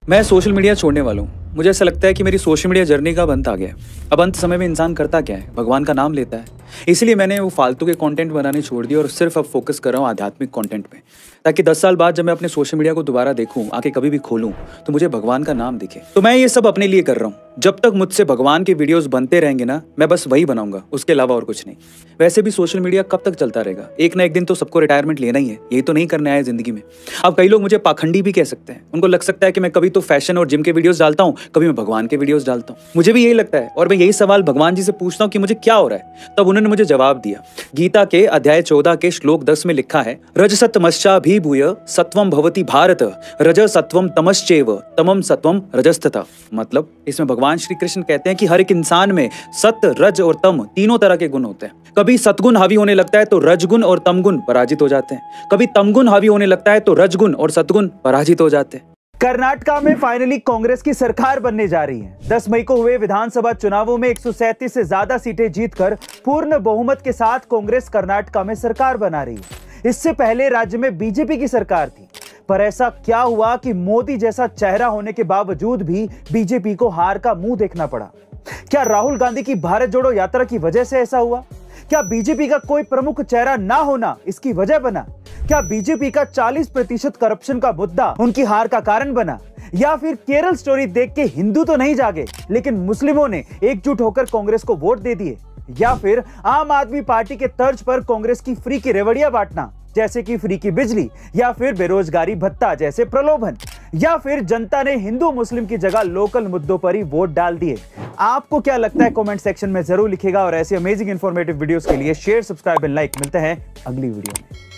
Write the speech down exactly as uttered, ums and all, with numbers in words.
मैं social media छोड़ने वाला हूँ। मुझे ऐसा लगता है कि मेरी सोशल मीडिया जर्नी का अब अंत आ गया है। अब अंत समय में इंसान करता क्या है? भगवान का नाम लेता है। इसलिए मैंने वो फालतू के कंटेंट बनाने छोड़ दिया और सिर्फ अब फोकस कर रहा हूँ आध्यात्मिक कंटेंट पे, ताकि दस साल बाद जब मैं अपने सोशल मीडिया को दोबारा देखूं, आके कभी भी खोलूं, तो मुझे भगवान का नाम दिखे। तो मैं ये सब अपने लिए कर रहा हूँ। जब तक मुझसे भगवान के वीडियोस बनते रहेंगे ना, मैं बस वही बनाऊंगा, उसके अलावा और कुछ नहीं। वैसे भी सोशल मीडिया कब तक चलता रहेगा? एक ना एक दिन तो सबको रिटायरमेंट लेना ही है। यही तो नहीं करना है जिंदगी में। अब कई लोग मुझे पाखंडी भी कह सकते हैं। उनको लग सकता है कि मैं कभी तो फैशन और जिम के वीडियोस डालता हूँ, कभी मैं भगवान के वीडियोस डालता हूँ। मुझे भी यही लगता है और मैं यही सवाल भगवान जी से पूछता हूँ कि मुझे क्या हो रहा है। तब उन्होंने मुझे जवाब दिया। गीता के अध्याय चौदह के श्लोक दस में लिखा है, रजसतमश्चाभिभूय सत्वम भवति भारत, रज सत्वम तमश्चैव तमम सत्वम रजस्तथा। मतलब इसमें भगवान श्री कृष्ण कहते हैं कि हर एक इंसान में सत्य, रज और तम तीनों तरह के गुण होते हैं। कभी सतगुण हावी होने लगता है तो रजगुण और तमगुण पराजित हो जाते हैं। कभी तमगुण हावी होने लगता है तो रजगुण और सतगुण पराजित हो जाते हैं। कर्नाटका में फाइनली कांग्रेस की सरकार बनने जा रही है। दस मई को हुए विधानसभा चुनावों में एक सौ सैंतीस से ज्यादा सीटें जीतकर पूर्ण बहुमत के साथ कांग्रेस कर्नाटका में सरकार बना रही है। इससे पहले राज्य में बीजेपी की सरकार थी, पर ऐसा क्या हुआ कि मोदी जैसा चेहरा होने के बावजूद भी बीजेपी को हार का मुंह देखना पड़ा? क्या राहुल गांधी की भारत जोड़ो यात्रा की वजह से ऐसा हुआ? क्या बीजेपी का कोई प्रमुख चेहरा ना होना इसकी वजह बना? क्या बीजेपी का चालीस प्रतिशत करप्शन का मुद्दा उनकी हार का कारण बना? या फिर केरल स्टोरी देख के हिंदू तो नहीं जागे, लेकिन मुस्लिमों ने एकजुट होकर कांग्रेस को वोट दे दिए? या फिर आम आदमी पार्टी के तर्ज पर कांग्रेस की फ्री की रेवड़ियां बांटना, जैसे कि फ्री की बिजली, या फिर बेरोजगारी भत्ता जैसे प्रलोभन? या फिर जनता ने हिंदू मुस्लिम की जगह लोकल मुद्दों पर ही वोट डाल दिए? आपको क्या लगता है कमेंट सेक्शन में जरूर लिखेगा। और ऐसे अमेजिंग इंफॉर्मेटिव वीडियोस के लिए शेयर, सब्सक्राइब एंड लाइक। मिलते हैं अगली वीडियो में।